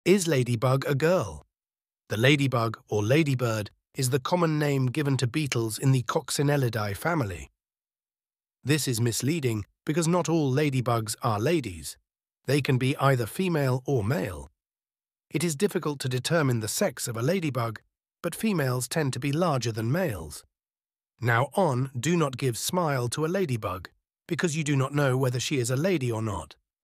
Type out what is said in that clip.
Is ladybug a girl? The ladybug or ladybird is the common name given to beetles in the Coccinellidae family. This is misleading because not all ladybugs are ladies. They can be either female or male. It is difficult to determine the sex of a ladybug, but females tend to be larger than males. Now on, do not give smile to a ladybug, because you do not know whether she is a lady or not.